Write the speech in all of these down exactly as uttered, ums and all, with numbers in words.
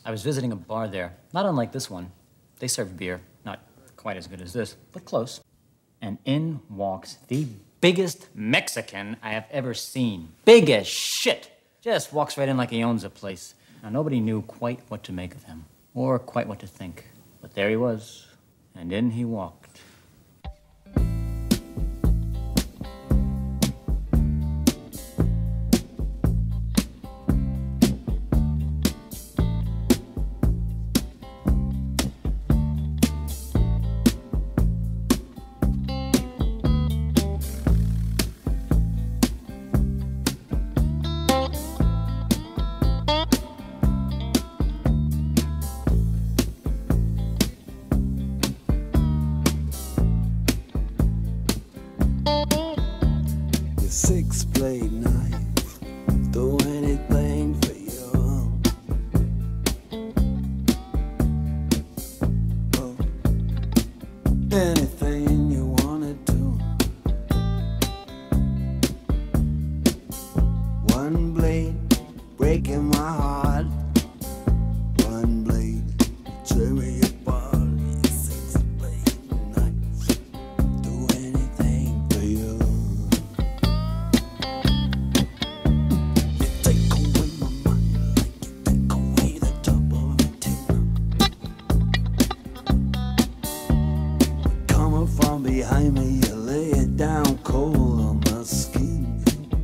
I was visiting a bar there, not unlike this one. They serve beer, not quite as good as this, but close. And in walks the biggest Mexican I have ever seen. Big as shit. Just walks right in like he owns the place. Now, nobody knew quite what to make of him, or quite what to think. But there he was, and in he walked. Six-blade knife, do anything for you. Oh, anything you wanna do. One blade breaking my heart. One blade tear me apart. Six-blade knife, do anything for you. From behind me, you lay it down cold on my skin.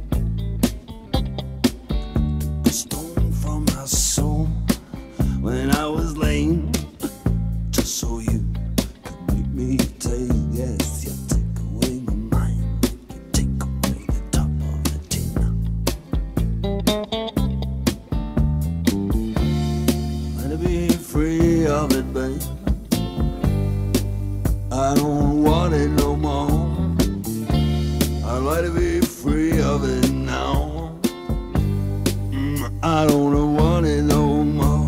A stone from my soul when I was lame, just so you could make me take. Yes, you take away my mind, you take away the top of the tin. Let it be free of it, babe. I don't want it no more. I'd like to be free of it now. Mm, I don't want it no more.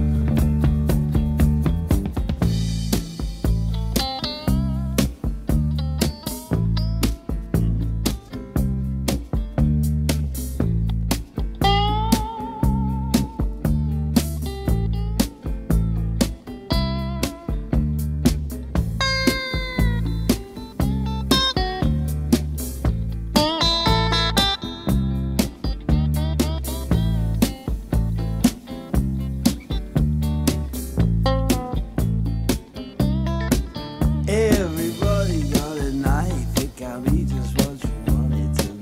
Everybody got a knife, it can be just what you want it to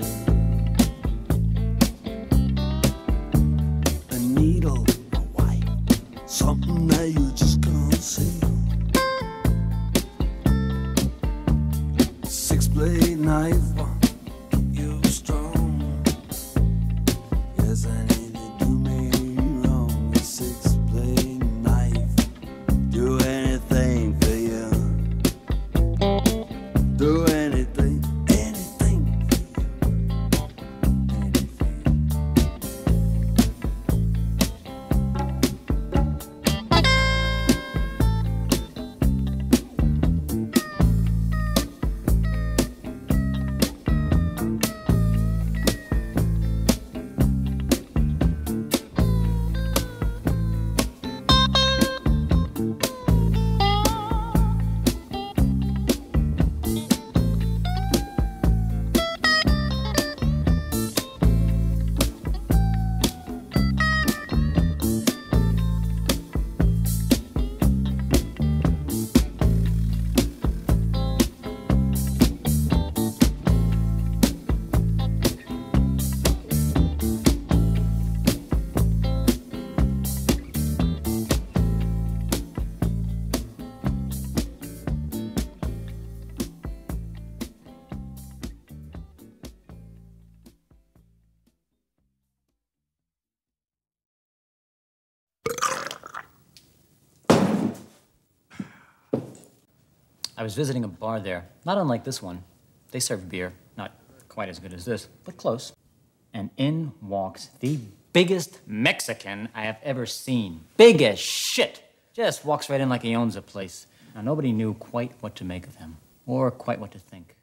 be. A needle, a wipe, something that you just can't see. Six-blade knife, you strong. Yes, I need to do me wrong. A six-blade knife, do anything for you. Do anything, anything for you. Anything. I was visiting a bar there, not unlike this one. They serve beer, not quite as good as this, but close. And in walks the biggest Mexican I have ever seen. Big as shit. Just walks right in like he owns the place. Now, nobody knew quite what to make of him, or quite what to think.